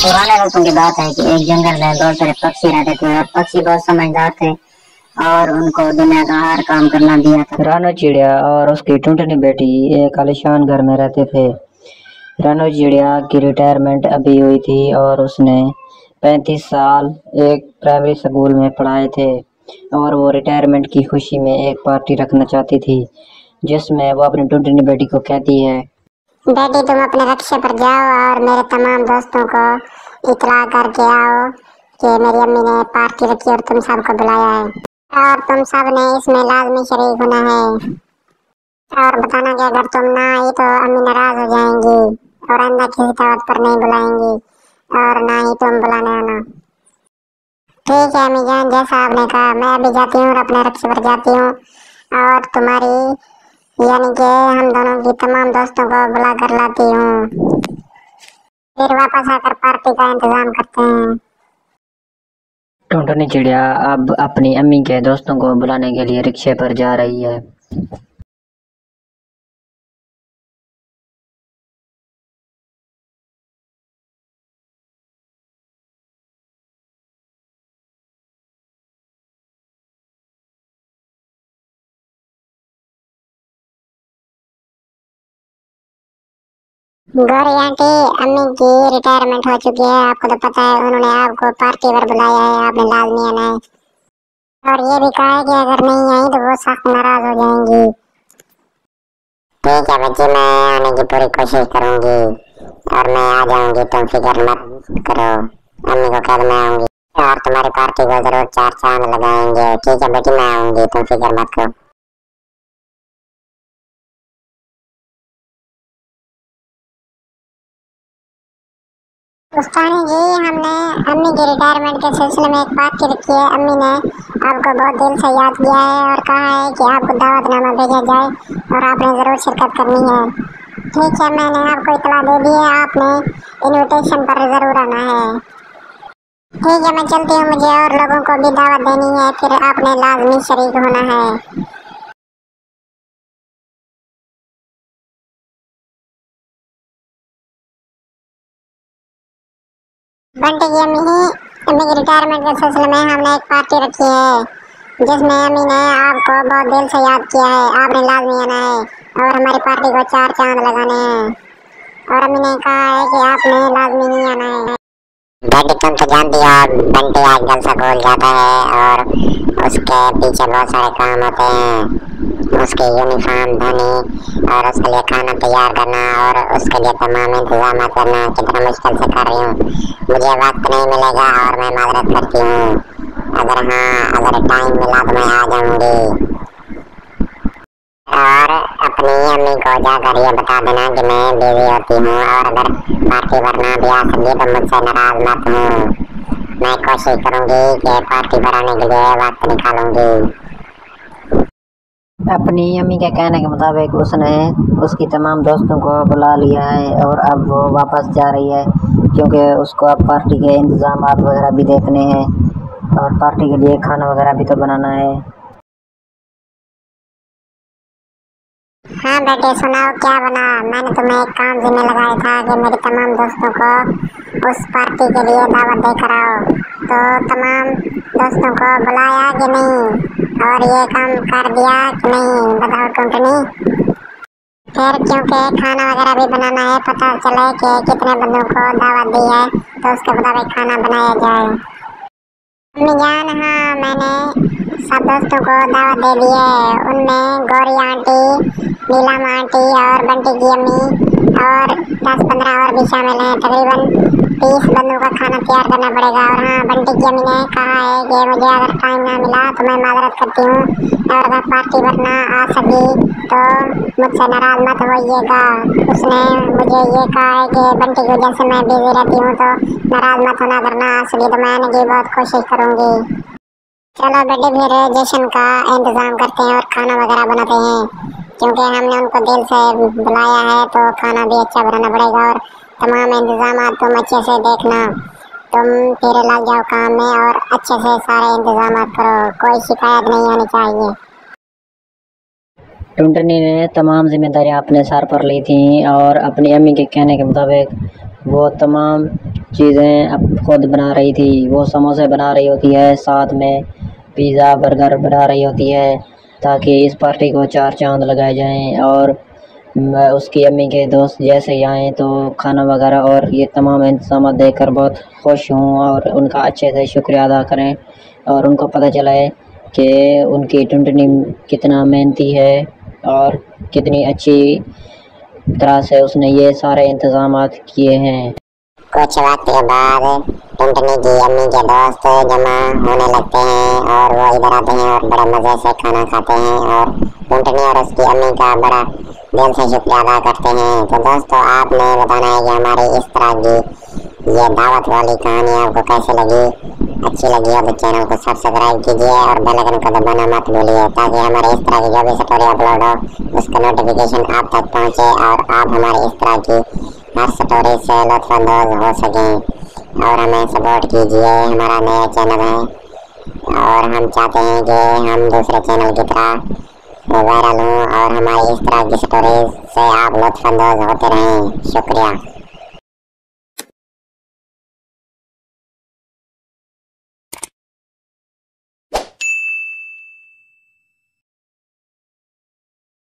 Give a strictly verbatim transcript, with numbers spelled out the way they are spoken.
पुराने वक्तों की बात है कि एक जंगल में बहुत सारे पक्षी रहते थे और पक्षी बहुत समझदार थे और उनको दुनिया का हर काम करना दिया था। रानू चिड़िया और उसकी टुनटुनी बेटी एक आलीशान घर में रहते थे। रानू चिड़िया की रिटायरमेंट अभी हुई थी और उसने पैंतीस साल एक प्राइमरी स्कूल में पढ़ाए थे और वो रिटायरमेंट की खुशी में एक पार्टी रखना चाहती थी जिसमें वो अपनी टुनटुनी बेटी को कहती है, बेटी तुम अपने रिक्शे पर जाओ और मेरे तमाम दोस्तों को इतला करके आओ कि मेरी अम्मी ने पार्टी रखी और तुम सबको बुलाया है और तुम सब ने इसमें लाजमी शरीक होना है और बताना कि अगर तुम ना आई तो अम्मी नाराज हो जाएंगी और आइंदा किसी दावत पर नहीं बुलाएंगी और ना ही तुम बुलाने आना। ठीक है अम्मी जान, जैसा आपने कहा। मैं अभी जाती हूँ और अपने रिक्शे पर जाती हूँ और तुम्हारी यानी कि हम दोनों की तमाम दोस्तों को बुला कर लाती हूँ, फिर वापस आकर पार्टी का इंतजाम करते हैं। टुनटुनी चिड़िया अब अपनी अम्मी के दोस्तों को बुलाने के लिए रिक्शे पर जा रही है। गौरी आंटी, अम्मी की रिटायरमेंट हो चुकी है, आपको तो पता है। उन्होंने आपको पार्टी पर बुलाया है, आपने लाजमी आना है और ये भी कहा है कि अगर नहीं आई तो वो सख्त नाराज हो जाएंगी। ठीक है बच्ची, मैं आने की पूरी कोशिश करूंगी और मैं आ जाऊंगी, तुम फिक्र मत करो। अम्मी को कल मैं आऊंगी और तुम्हारी पार्टी को जरूर चार चांद लगाएंगे। ठीक है बेटी, मैं आऊंगी, तुम फिक्र मत करो। उस्तानी जी, हमने अम्मी के रिटायरमेंट के सिलसिले में एक पार्टी रखी है। अम्मी ने आपको बहुत दिल से याद किया है और कहा है कि आपको दावतनामा भेजा जाए और आपने ज़रूर शिरकत करनी है। ठीक है, मैंने आपको इतला दे दी है, आपने इनविटेशन पर ज़रूर आना है। ठीक है, मैं चलती हूँ, मुझे और लोगों को भी दावत देनी है, फिर आपने लाजमी शरीक होना है। बंटी की अम्मी ही अम्मी की रिटायरमेंट के सिलसिले में हमने एक पार्टी रखी है जिसमें अम्मी ने आपको बहुत दिल से याद किया है, आपने लाजमी आना है और हमारी पार्टी को चार चांद लगाने हैं और अम्मी ने कहा है कि आपने लाजमी ही आना है। बेटी तुम तो जानती हो बंटी आजकल स्कूल जाता है और उसके पीछे बहुत सारे काम होते हैं, उसके यूनिफॉर्म धोनी और उसके लिए खाना तैयार करना और उसके लिए तमाम इंतजाम करना कितना मुश्किल से कर रही हूँ। मुझे वक्त नहीं मिलेगा और मैं माजरत करती हूँ। अगर हाँ अगर टाइम मिला तो मैं आ जाऊंगी और अपनी अम्मी को जाकर ये बता देना कि मैं बिजी होती हूँ और अगर पार्टी पर ना भी आ सकी तो मुझसे नाराज मत हूँ। मैं कोशिश करूंगी कि पार्टी पर आने के लिए वक्त निकालूंगी। अपनी अम्मी के कहने के मुताबिक उसने उसकी तमाम दोस्तों को बुला लिया है और अब वो वापस जा रही है क्योंकि उसको अब पार्टी के इंतजाम वगैरह भी देखने हैं और पार्टी के लिए खाना वगैरह भी तो बनाना है। हाँ बेटे सुनाओ, क्या बना? मैंने तुम्हें एक काम देने लगाया था कि मेरे तमाम दोस्तों को उस पार्टी के लिए दावत देकर आओ, तो तमाम दोस्तों को बुलाया कि नहीं और ये काम कर दिया कि नहीं, बताओ टुनटुनी। फिर क्योंकि खाना वगैरह भी बनाना है, पता चले कि कितने बंदों को दावत दी है तो उसके मुताबिक खाना बनाया जाए। अम्मी जान, हाँ मैंने सब दोस्तों को दावत दे दी है, उनमें गौरी आंटी, नीलम आंटी और बंटी की अम्मी और दस पंद्रह और भी शामिल हैं। तकरीबन तीस बंदों का खाना तैयार करना पड़ेगा। और हाँ, बंटी की अम्मी ने कहा है कि मुझे अगर टाइम ना मिला तो मैं माजरत करती हूँ और अगर पार्टी पर ना आ सकी तो मुझसे नाराज मत होइएगा। उसने मुझे ये कहा है कि बंटी की वजह से मैं बिजी रहती हूँ तो नाराज मत होना, अगर ना आ सकी तो मैं आने की बहुत कोशिश करूँगी। चलो बेटे, फिर जश्न का इंतजाम करते हैं और खाना वगैरह बनाते हैं, क्योंकि हमने उनको दिल से बुलाया है तो खाना भी अच्छा बनाना पड़ेगा और तमाम इंतजाम तुम अच्छे से देखना। तुम फिर लग जाओ काम में और अच्छे से सारे इंतजाम करो, कोई शिकायत नहीं होनी चाहिए। टुनटुनी ने तमाम जिम्मेदारियां अपने सर पर ली थी और अपनी अम्मी के कहने के मुताबिक वो तमाम चीज़ें अब खुद बना रही थी। वो समोसे बना रही होती है, साथ में पिज़्ज़ा बर्गर बना रही होती है, ताकि इस पार्टी को चार चांद लगाए जाएं। और मैं उसकी अम्मी के दोस्त जैसे ही आएँ तो खाना वगैरह और ये तमाम इंतजाम देखकर बहुत खुश हूँ और उनका अच्छे से शुक्रिया अदा करें और उनको पता चले कि उनकी टुनटुनी कितना मेहनती है और कितनी अच्छी तरह से उसने ये सारे इंतजाम किए हैं। कुछ वक्त के बाद टुनटुनी की अम्मी के दोस्त जमा होने लगते हैं और वो इधर आते हैं और बड़े मज़े से खाना खाते हैं और टुनटुनी और उसकी अम्मी का बड़ा दिल से शुक्रिया अदा करते हैं। तो दोस्तों, आपने बताना है कि हमारी इस तरह की ये दावत वाली कहानी आपको कैसे लगी। अच्छी लगी हो तो चैनल को सब्सक्राइब कीजिए और बेल आइकन को दबाना मत भूलिए, ताकि हमारे इस तरह की जो भी स्टोरी अपलोड हो उसका नोटिफिकेशन आप तक पहुँचे और आप हमारे इस तरह की हर स्टोरी से लुत्फ़अंदोज़ हो सकें। और हमें सपोर्ट कीजिए, हमारा नया चैनल है और हम चाहते हैं कि हम दूसरे चैनल की तरह वायरल हों और हमारी इस तरह की स्टोरीज से आप लुत्फ़अंदोज़ होते रहें। शुक्रिया।